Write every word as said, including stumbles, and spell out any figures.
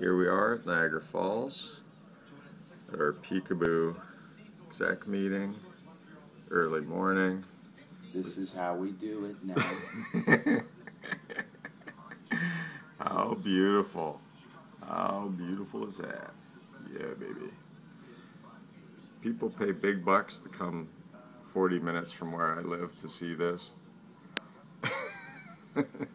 Here we are at Niagara Falls at our Peekaboo Exec meeting, early morning. This is how we do it now. How beautiful. How beautiful is that? Yeah, baby. People pay big bucks to come forty minutes from where I live to see this.